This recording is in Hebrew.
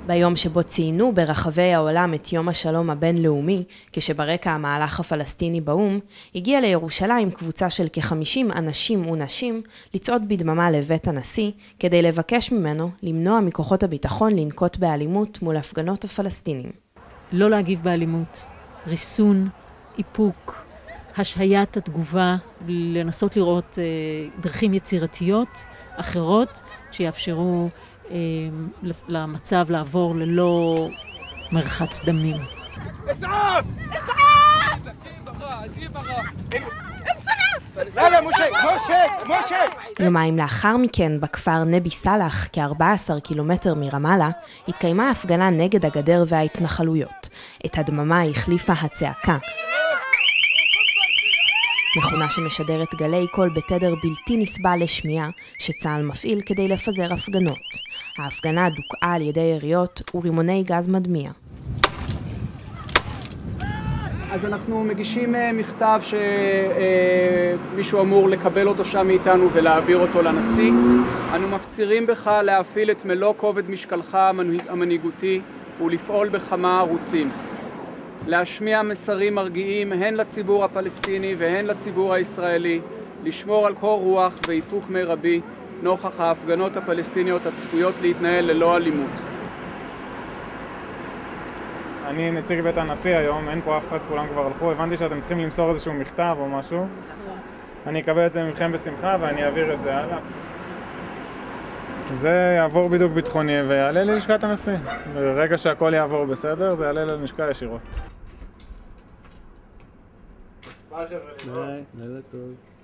ביום שבו ציינו ברחבי העולם את יום השלום הבינלאומי, כשברקע המהלך הפלסטיני באום, הגיעה לירושלים קבוצה של כ-50 אנשים ונשים לצעוד בדממה לבית הנשיא, כדי לבקש ממנו למנוע מכוחות הביטחון לנקוט באלימות מול הפגנות הפלסטינים. לא להגיב באלימות, ריסון, איפוק, השהיית התגובה, לנסות לראות דרכים יצירתיות אחרות שיאפשרו למצב לעבור ללא מרחץ דמים. اسعاف اسعاف جيب لا مش יומיים לאחר מכן בכפר נבי סלח, כ-14 קילומטר מרמאללה, התקיימה הפגנה נגד הגדר וההתנחלויות. את הדממה החליפה הצעקה. מכונה שמשדרת גלי קול בתדר בלתי נסבל לשמיעה שצה"ל מפעיל כדי לפזר הפגנות. ההפגנה דוכאה על ידי יריות ורימוני גז מדמיע. אז אנחנו מגישים מכתב שמישהו אמור לקבל אותו שם מאיתנו ולהעביר אותו לנשיא. אנו מפצירים בך להפעיל את מלוא כובד משקלך המנהיגותי ולפעול בכמה ערוצים. להשמיע מסרים מרגיעים הן לציבור הפלסטיני והן לציבור הישראלי, לשמור על קור רוח ואיפוק מרבי נוכח ההפגנות הפלסטיניות הצפויות להתנהל ללא אלימות. אני נציג בית הנשיא היום, אין פה אף אחד, כולם כבר הלכו. הבנתי שאתם צריכים למסור איזשהו מכתב או משהו. אני אקבל את זה מכם בשמחה ואני אעביר את זה הלאה. זה יעבור בידוק ביטחוני ויעלה ללשכת הנשיא. ברגע שהכל יעבור בסדר, זה יעלה ללשכה ישירות. ביי, לילה טוב.